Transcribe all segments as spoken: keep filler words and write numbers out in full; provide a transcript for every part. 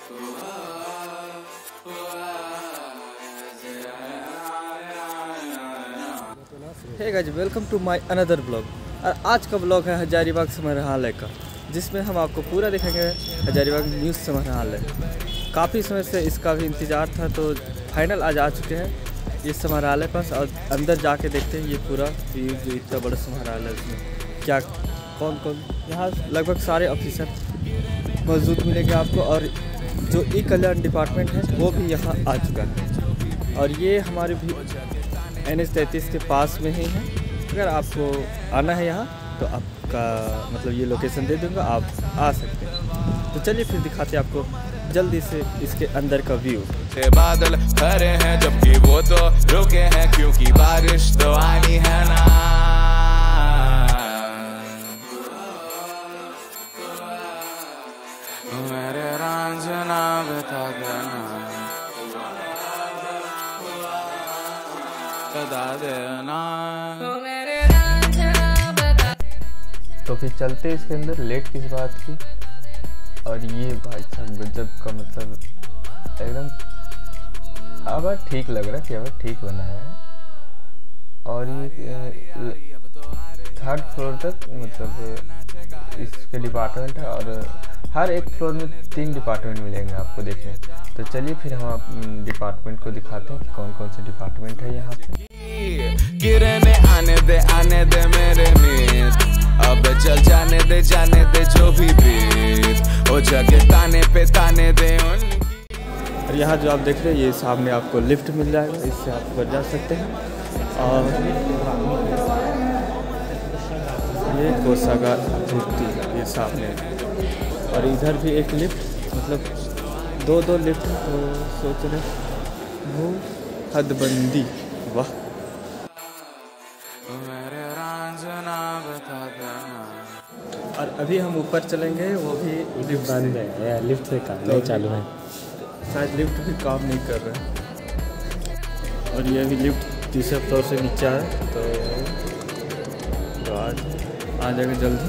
Hey guys, welcome to my another blog. और आज का ब्लॉग है हजारीबाग संग्रहालय का, जिसमें हम आपको पूरा दिखाएंगे हजारीबाग न्यूज़ संग्रहालय। काफ़ी समय से इसका भी इंतज़ार था, तो फाइनल आज आ चुके हैं इस संग्रहालय पास। और अंदर जाके देखते हैं ये पूरा व्यू, जो इतना बड़ा संग्रहालय, उसमें क्या कौन कौन, यहाँ लगभग सारे ऑफिसर मौजूद मिलेंगे आपको। और जो ई कल्याण डिपार्टमेंट है वो भी यहाँ आ चुका है। और ये हमारे भी एन एच तैंतीस के पास में ही है। अगर आपको आना है यहाँ तो आपका मतलब ये लोकेशन दे दूँगा, आप आ सकते हैं। तो चलिए फिर दिखाते हैं आपको जल्दी से इसके अंदर का व्यू। बादल भरे हैं जबकि वो तो रुके हैं, क्योंकि बारिश तो आनी है ना। मेरे रांझना बता देना, बता देना। तो फिर चलते इसके अंदर, लेट किस बात की। और ये भाई साहब गजब का, मतलब एकदम अब ठीक लग रहा है कि अब ठीक बना है। और ये थर्ड फ्लोर तक मतलब इसके डिपार्टमेंट है, और हर एक फ्लोर में तीन डिपार्टमेंट मिलेंगे आपको देखने। तो चलिए फिर हम डिपार्टमेंट को दिखाते हैं कि कौन कौन से डिपार्टमेंट है यहाँ पे। गिरने आने दे आने दे मेरे मीत, अब चल जाने दे जाने दे जो भी बीत, ओ जगह ताने पे ताने दे उनकी। और यहाँ जो आप देख रहे हैं, ये सामने आपको लिफ्ट मिल जाएगा, इससे आप ऊपर जा सकते हैं। और ये कोषागार मूर्ति ये सामने, और इधर भी एक लिफ्ट, मतलब दो दो लिफ्ट। तो सोच रहे वो हदबंदी, वाह। और अभी हम ऊपर चलेंगे, वो भी लिफ्ट बंद है, लिफ्ट से काम नहीं चालू है, शायद लिफ्ट भी काम नहीं कर रहा है। और ये भी लिफ्ट तीसरे फ्लोर से नीचे है, तो, तो आज आ जाएगा जल्दी।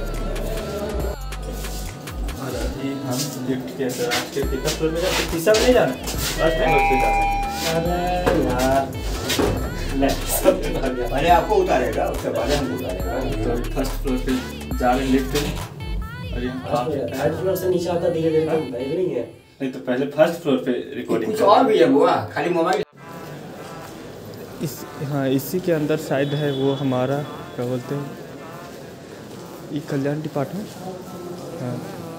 और अभी हम लिफ्ट के अंदर आज के कितना फ्लोर में जाते, तीसरा में नहीं जाना, फर्स्ट फ्लोर पे जाना है। अरे यार ले सब पहले आपको उतारेगा, उसके बाद हम उतारेगा। तो फर्स्ट फ्लोर पे जा रहे लिफ्ट में। और ये थर्ड फ्लोर से नीचे आता धीरे धीरे नहीं है, नहीं तो पहले फर्स्ट फ्लोर पे रिकॉर्डिंग कुछ और भी है बुआ, खाली मोबाइल। इस हाँ इसी के अंदर शायद है वो हमारा क्या बोलते हैं, ई कल्याण डिपार्टमेंट। हाँ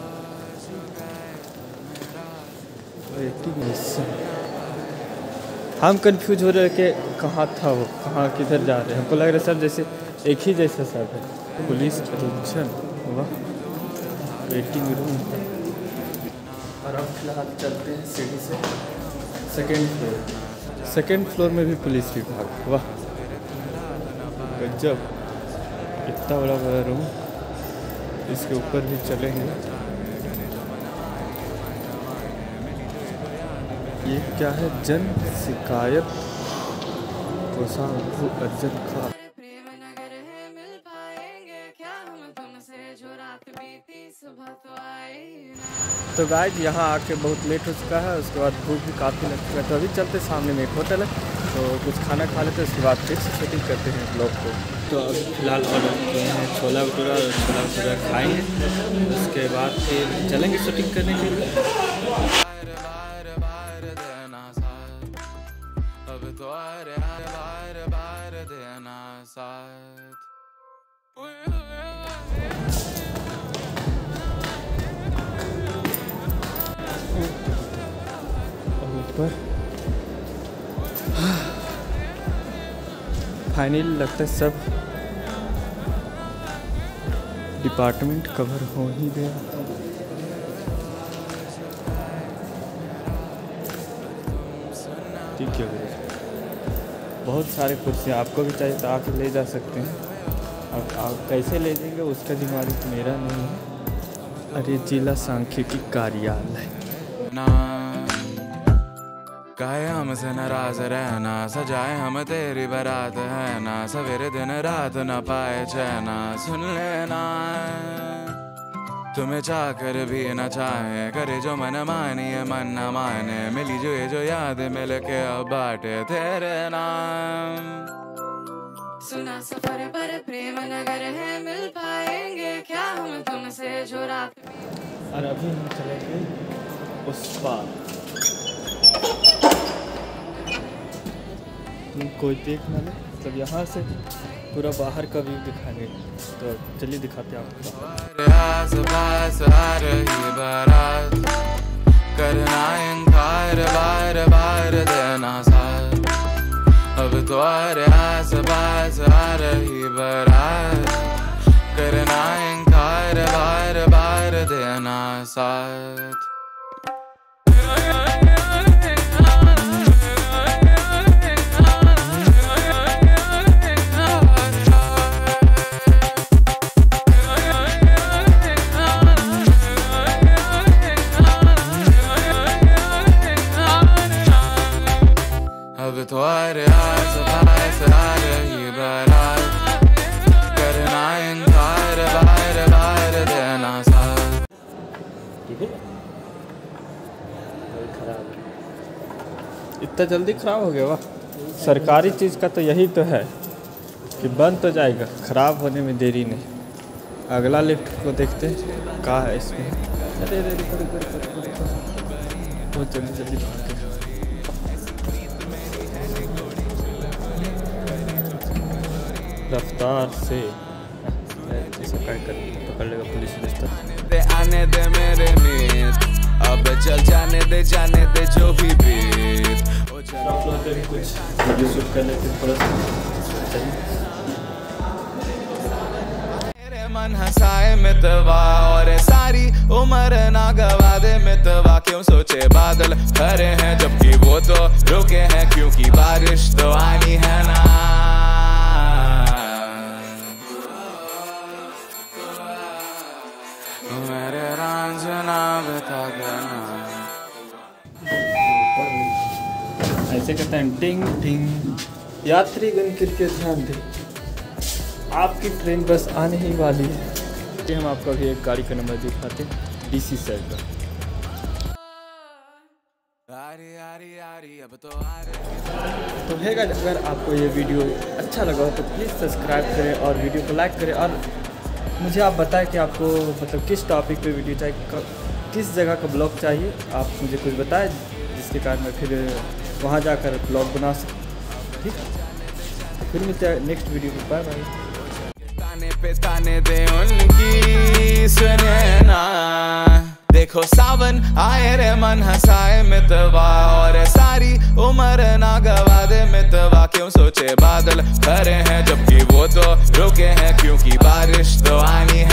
हम कंफ्यूज हो रहे हैं कि कहाँ था वो, कहाँ किधर जा रहे हैं। हमको लग रहा है सब जैसे एक ही जैसा सब है। पुलिस अटेंशन, वाह, वेटिंग रूम। और अब फिलहाल चलते हैं सीढ़ी से सेकेंड फ्लोर। सेकेंड फ्लोर में भी पुलिस विभाग, वाह गजब, इतना बड़ा बड़ा रूम। इसके ऊपर भी चलेंगे। ये क्या है, जन शिकायत कोषागार अर्जन खां। तो गाइस यहाँ आके बहुत लेट हो चुका है, उसके बाद भूख भी काफ़ी लग चुका है। तो अभी चलते, सामने में एक होटल है, तो कुछ खाना खा लेते, उसके बाद फिर से शूटिंग करते हैं ब्लॉग को। तो अभी फ़िलहाल ऑर्डर किए हैं छोला भटूरा, और छोला भटूरा खाएंगे, उसके बाद फिर चलेंगे शूटिंग करने के लिए। ऊपर फाइनली लगता है सब डिपार्टमेंट कवर हो ही गया। ठीक है, बहुत सारे कुर्सियाँ, आपको भी चाहिए तो आके ले जा सकते हैं। अब आप कैसे ले जाएंगे उसका जिम्मेदारी तो मेरा नहीं है। अरे जिला सांख्यिकी कार्यालय। काहे हमसे नाराज रहना, सजाए हम तेरी बारात है ना, सवेरे दिन रात न पाए चैना, सुन लेना तुम्हें चाह कर भी न चाहे, करे जो मन मानी मन न माने, मिली जो ये जो याद मिल के अब बाटे तेरे नाम। सुना सफर पर प्रेम नगर है, मिल पाएंगे क्या हम तुमसे जो रात। और अभी हम चलेंगे उस पार, तुम कोई देख ना ले, मतलब यहाँ से पूरा बाहर का व्यू दिखाने, तो चलिए दिखाते हैं आपको। आस पास आ रही बारात, करना इनकार बार बार देना साथ, अब तो आस पास आ रही बारात, करना इनकार बार बार देना साथ। अब तो आस पास आ रही बारात, करना इनकार बार बार देना साथ। इतना जल्दी खराब हो गया वाह। सरकारी चीज़ का तो यही तो है कि बन तो जाएगा, खराब होने में देरी नहीं। अगला लिफ्ट को देखते हैं कहाँ है इसमें। अरे अरे बहुत जल्दी जल्दी भागते हैं। रफ्तार से ऐसा क्या कर पकड़ लेगा पुलिस पुलिस। आने दे मेरे मीत, अब चल जाने दे जाने दे जो भी बीत। आप लोग भी कुछ वीडियो शूट कर लेते थोड़ा सा। मेरे मन हंसाए मितवा और सारी उम्र ना गवा दे मितवा, क्यों सोचे बादल खड़े हैं जबकि वो तो रुके हैं, क्योंकि बारिश तो आनी है ना। मेरे रांझना बता देना। ऐसे कहते हैं टिंग टिंग। यात्रीगण कृपया ध्यान दें, आपकी ट्रेन बस आने ही वाली है। ये हम आपको अभी एक गाड़ी का नंबर दिखाते हैं, डीसी साइड का। तो है गाइस, अगर आपको ये वीडियो अच्छा लगा हो तो प्लीज़ सब्सक्राइब करें और वीडियो को लाइक करें, और मुझे आप बताएं कि आपको मतलब किस टॉपिक पे वीडियो चाहिए, किस जगह का ब्लॉग चाहिए। आप मुझे कुछ बताएं जिसके कारण मैं फिर वहाँ जाकर ब्लॉग बना सकूँ। ठीक है, फिर मिलते हैं नेक्स्ट वीडियो में। Bye bye. ताने पे ताने दे उनकी सुने ना, देखो सावन आए रे मन हंसाए मितवा और सारी उम्र ना गवा दे मितवा, क्यों सोचे बादल खड़े हैं जबकि वो तो रुके हैं, क्योंकि बारिश तो आनी है।